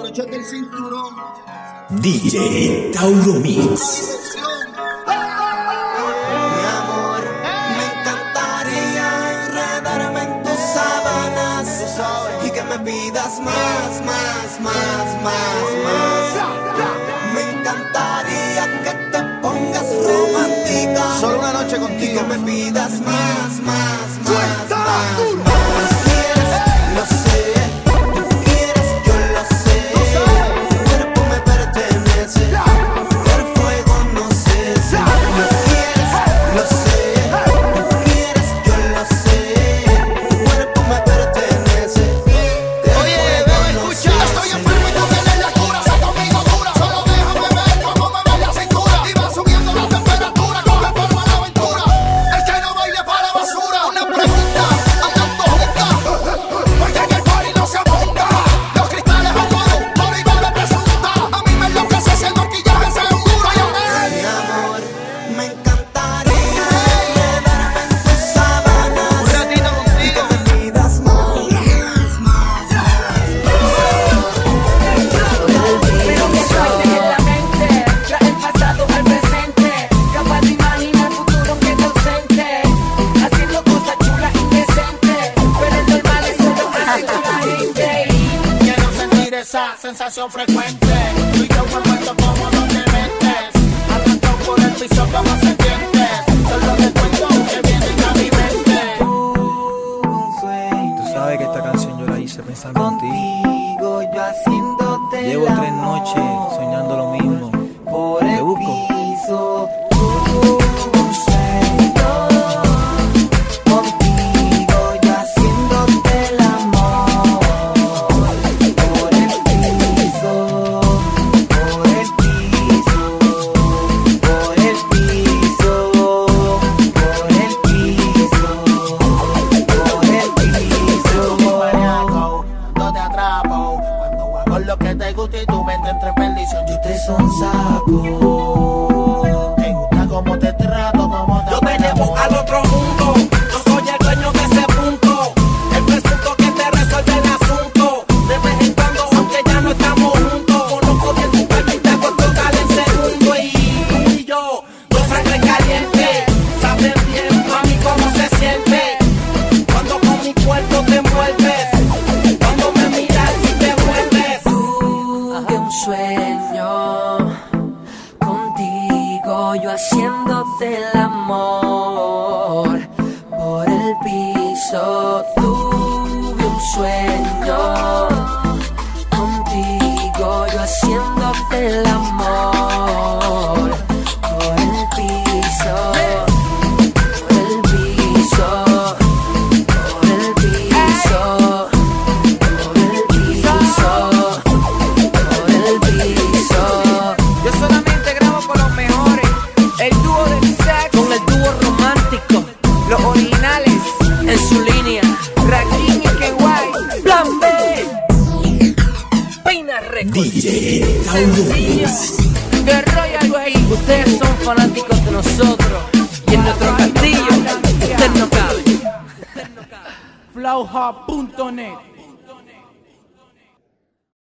abróchate el cinturón. DJ Tauro Mix. Mi amor, me encantaría enredarme en tus sábanas y que me pidas más. Me encantaría que te pongas romántica. Solo una noche contigo. Y que me pidas más. Sensación frecuente, tú y yo me muerto como no te metes. Arrancado por el piso como se sientes. Solo recuerdo que vienen a mi mente. Tú sabes que esta canción yo la hice pensando en ti. Llevo 3 noches soñando lo mismo. Te busco. Lo que te gusta y tu mente entre perdición. Yo te son saco. Te gusta cómo te trato, cómo te. Yo te llevo al otro mundo. Yo soy el dueño de ese punto. El presunto que te resuelve el asunto. De vez en cuando, aunque ya no estamos juntos. Conozco bien tu cuerpo y te hago tocar en segundo. Y tú y yo, dos sangre caliente. Sabes bien, mami, cómo se siente. Cuando con mi cuerpo te envuelves. Cuando me miras y te vuelves. Un sueño contigo, yo haciéndote el amor por el piso. Tuve un sueño contigo, yo haciéndote el amor por el piso. Por el piso, por el piso, por el piso. Yo solamente grabo con los mejores. El dúo del sax Con el dúo romántico, los originales en su línea, Rakim y Kenway. Plan B, Peina Records. DJ Tauro Mix. The Royal Way. Ustedes son fanáticos de nosotros y en nuestro castillo usted no cabe. Flowhub.net